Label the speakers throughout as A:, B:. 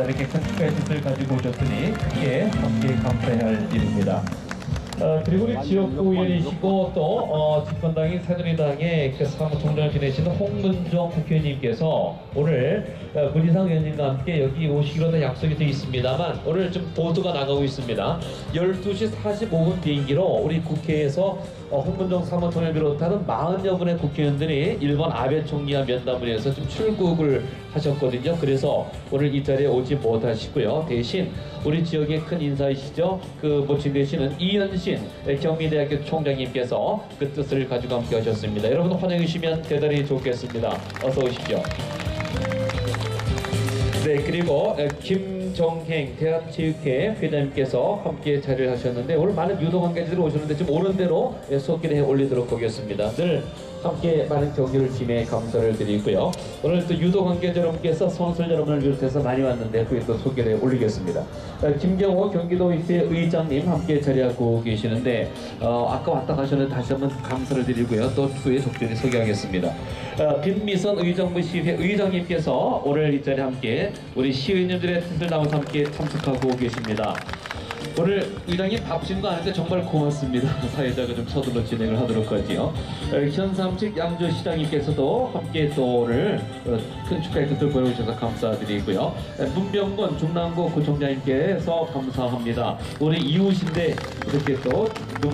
A: 이렇게 큰 축하의 뜻을 가지고 오셨으니 크게 함께 감사해야 할 일입니다. 그리고 우리 지역구 의원이시고 또 집권당인 새누리당의 그 사무총장을 지내시는 홍문종 국회의원님께서 오늘 문희상 의원님과 함께 여기 오시기로 약속이 되어 있습니다만 오늘 좀 보도가 나가고 있습니다. 12시 45분 비행기로 우리 국회에서 홍문종 사무총장을 비롯하는 40여 분의 국회의원들이 일본 아베 총리와 면담을 해서 좀 출국을 하셨거든요. 그래서 오늘 이 자리에 오지 못하시고요. 대신 우리 지역의 큰 인사이시죠. 그 모친 되시는 이현신 경미대학교 총장님께서 그 뜻을 가지고 함께 하셨습니다. 여러분 환영해 주시면 대단히 좋겠습니다. 어서 오십시오. 네, 그리고 김정행 대한체육회 회장님께서 함께 자리를 하셨는데 오늘 많은 유도 관계자들이 오셨는데 좀 오는 대로 소개를 해 올리도록 하겠습니다. 늘 함께 많은 경기를 팀에 감사를 드리고요. 오늘 또 유도 관계자 여러분께서 선수들 여러분을 비롯해서 많이 왔는데 그에 또 소개를 해 올리겠습니다. 김경호 경기도의회 의장님 함께 자리하고 계시는데 아까 왔다 가셨는데 다시 한번 감사를 드리고요. 또 후에 적절히 소개하겠습니다. 김미선 의정부시회 의장님께서 오늘 이 자리에 함께 우리 시의원님들의 뜻을 담아서 함께 참석하고 계십니다. 오늘 의장님 바쁘신 거 아는데 정말 고맙습니다. 사회자가 좀 서둘러 진행을 하도록 하지요. 현삼식 양조시장님께서도 함께 또 오늘 큰 축하의 뜻을 보여주셔서 감사드리고요. 문병건 중랑구 구청장님께서 감사합니다. 우리 이웃인데 이렇게 또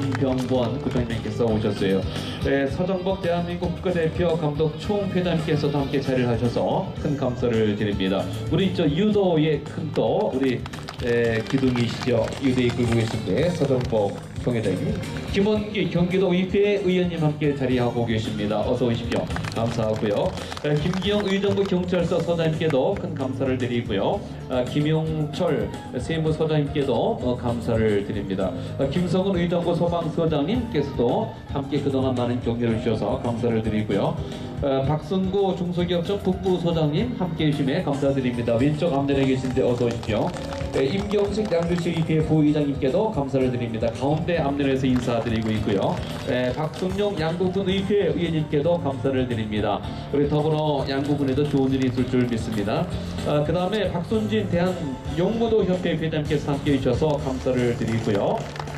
A: 문병건 구청장님께서 오셨어요. 서정복 대한민국 국가대표 감독 총회장님께서도 함께 자리를 하셔서 큰 감사를 드립니다. 우리 저 유도의 큰 또 우리 기둥이시죠. 유대 이끌고 계신데 서정복 총회장님, 김원기 경기도의회 의원님 함께 자리하고 계십니다. 어서 오십시오. 감사하고요. 김기영 의정부 경찰서 서장님께도 큰 감사를 드리고요. 김용철 세무서장님께도 감사를 드립니다. 김성은 의정부 소방서장님께서도 함께 그동안 많은 격려를 주셔서 감사를 드리고요. 박순구 중소기업청 북부소장님 함께 해주심에 감사드립니다. 왼쪽 앞면에 계신데 어서 오십시오. 임경식 양주시의회 부의장님께도 감사를 드립니다. 가운데 앞면에서 인사드리고 있고요. 박순용 양구군 의회 의원님께도 감사를 드립니다. 우리 더불어 양구군에도 좋은 일이 있을 줄 믿습니다. 그 다음에 박순진 대한용무도협회 회장님께서 함께 해주셔서 감사를 드리고요.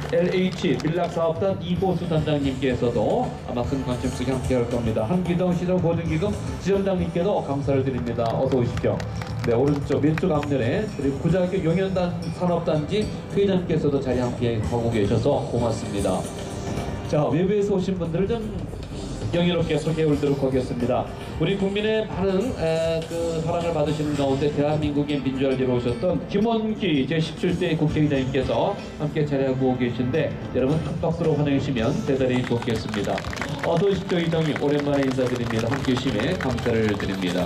A: LH 밀락사업단 이보수 단장님께서도 아마 큰 관심 속에 함께 할 겁니다. 한기동 시정보증기금 지점장님께도 감사를 드립니다. 어서 오십시오. 네, 오른쪽 왼쪽 앞면에 그리고 구자교 용현단 산업단지 회장님께서도 자리 함께 하고 계셔서 고맙습니다. 자, 외부에서 오신 분들을 좀 영예롭게 소개해 올리도록 하겠습니다. 우리 국민의 많은 그 사랑을 받으시는 가운데 대한민국의 민주화를 이루오셨던 김원기 제17대 국회의장님께서 함께 자리하고 계신데 여러분 큰 박수로 환영해 주시면 대단히 좋겠습니다. 어서 오십시오. 의장님 오랜만에 인사드립니다. 함께 해주심에 감사를 드립니다.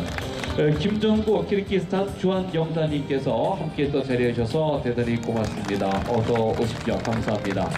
A: 김정구 키르기스탄 주한경사님께서 함께 또 자리해 주셔서 대단히 고맙습니다. 어서 오십시오. 감사합니다.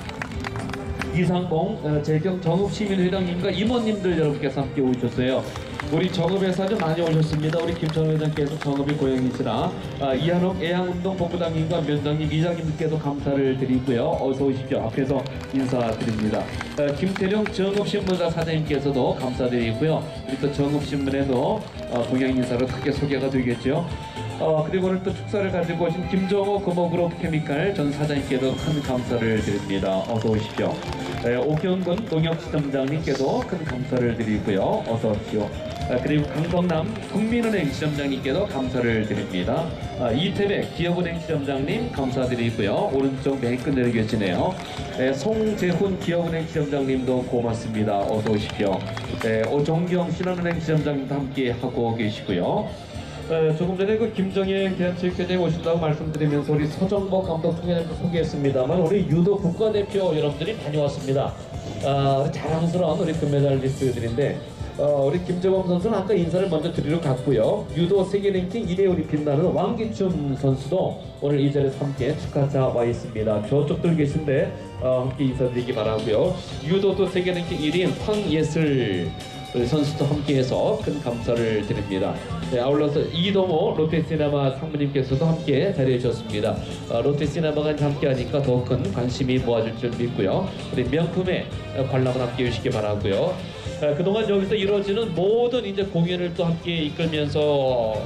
A: 이상봉 재경 정읍시민회장님과 임원님들 여러분께서 함께 오셨어요. 우리 정읍에서 아주 많이 오셨습니다. 우리 김천호 회장께서 정읍이 고향이시라 이한옥 애양운동본부장님과 면장님, 이장님께도 감사를 드리고요. 어서 오십시오. 앞에서 인사드립니다. 김태령 정읍신문사 사장님께서도 감사드리고요. 우리 또 정읍신문에도 동양 인사로 크게 소개가 되겠죠. 그리고 오늘 또 축사를 가지고 오신 김정호 금호그룹 케미칼 전 사장님께도 큰 감사를 드립니다. 어서 오십시오. 오경근 농협지점장님께도 큰 감사를 드리고요. 어서 오십시오. 그리고 강성남 국민은행 지점장님께도 감사를 드립니다. 이태백 기업은행 지점장님 감사드리고요. 오른쪽 맨 끝내려 계시네요. 송재훈 기업은행 지점장님도 고맙습니다. 어서 오십시오. 오종경 신한은행 지점장님도 함께 하고 계시고요. 조금 전에 그 김정행 대한체육회장이 오신다고 말씀드리면서 우리 서정복 감독 소개했습니다만 우리 유도 국가대표 여러분들이 많이 왔습니다. 자랑스러운 우리 금메달리스트들인데 우리 김정범 선수는 아까 인사를 먼저 드리러 갔고요. 유도 세계 랭킹 1위에 우리 빛나는 왕기춘 선수도 오늘 이 자리에서 함께 축하자 와 있습니다. 저쪽들 계신데 함께 인사드리기 바라고요. 유도도 세계 랭킹 1위인 황예슬 선수도 함께해서 큰 감사를 드립니다. 네, 아울러서 이동호 롯데시네마 상무님께서도 함께 자리해 주셨습니다. 롯데시네마가 함께하니까 더 큰 관심이 모아질 줄 믿고요. 우리 명품의 관람을 함께 해주시기 바라고요. 그동안 여기서 이루어지는 모든 이제 공연을 또 함께 이끌면서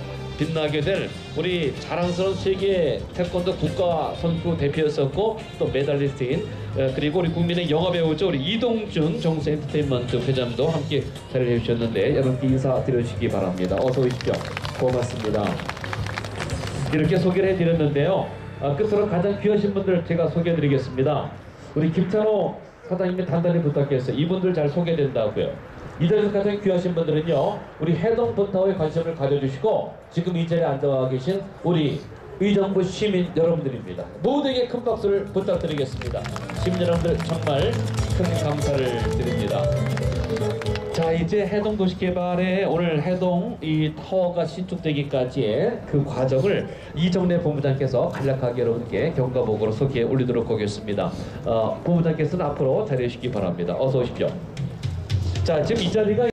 A: 빛나게 될 우리 자랑스러운 세계 태권도 국가 선수 대표였었고 또 메달리스트인 그리고 우리 국민의 영화배우죠. 우리 이동준 정수 엔터테인먼트 회장도 함께 자리를 해주셨는데 여러분께 인사드려주시기 바랍니다. 어서 오십시오. 고맙습니다. 이렇게 소개를 해드렸는데요. 끝으로 가장 귀하신 분들 제가 소개해드리겠습니다. 우리 김찬호 사장님이 단단히 부탁했어요. 이분들 잘 소개된다고요. 이 자리에서 가장 귀하신 분들은요, 우리 해동 본타워에 관심을 가져주시고 지금 이 자리에 앉아 계신 우리 의정부 시민 여러분들입니다. 모두에게 큰 박수를 부탁드리겠습니다. 시민 여러분들 정말 큰 감사를 드립니다. 자, 이제 해동 도시개발의 오늘 해동 이 타워가 신축되기까지의 그 과정을 이정래 본부장께서 간략하게 여러분께 경과보고로 소개해 올리도록 하겠습니다. 본부장께서는 앞으로 자리해 주시기 바랍니다. 어서 오십시오. 자, 지금 이 자리가